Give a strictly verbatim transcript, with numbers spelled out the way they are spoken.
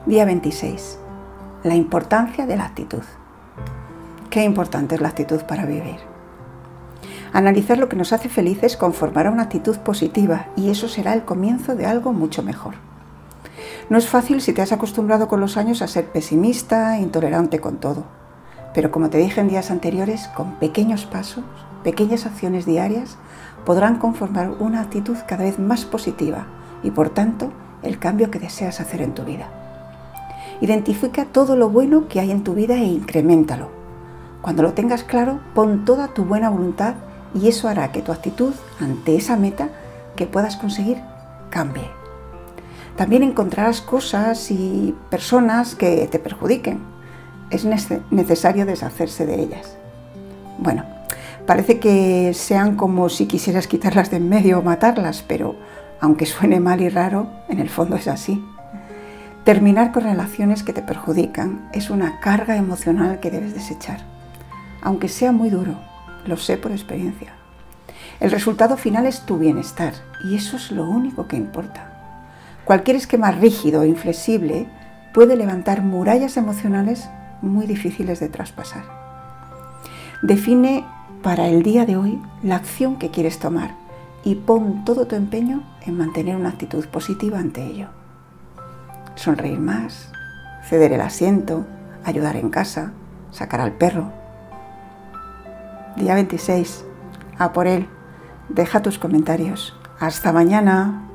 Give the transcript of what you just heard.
Día veintiséis. La importancia de la actitud. Qué importante es la actitud para vivir. Analizar lo que nos hace felices conformará una actitud positiva y eso será el comienzo de algo mucho mejor. No es fácil si te has acostumbrado con los años a ser pesimista e intolerante con todo. Pero como te dije en días anteriores, con pequeños pasos, pequeñas acciones diarias, podrán conformar una actitud cada vez más positiva y, por tanto, el cambio que deseas hacer en tu vida. Identifica todo lo bueno que hay en tu vida e increméntalo. Cuando lo tengas claro, pon toda tu buena voluntad y eso hará que tu actitud ante esa meta que puedas conseguir cambie. También encontrarás cosas y personas que te perjudiquen. Es necesario deshacerse de ellas. Bueno, parece que sean como si quisieras quitarlas de en medio o matarlas, pero aunque suene mal y raro, en el fondo es así. Terminar con relaciones que te perjudican es una carga emocional que debes desechar. Aunque sea muy duro, lo sé por experiencia. El resultado final es tu bienestar y eso es lo único que importa. Cualquier esquema rígido o inflexible puede levantar murallas emocionales muy difíciles de traspasar. Define para el día de hoy la acción que quieres tomar y pon todo tu empeño en mantener una actitud positiva ante ello. Sonreír más, ceder el asiento, ayudar en casa, sacar al perro. Día veintiséis. A por él. Deja tus comentarios. Hasta mañana.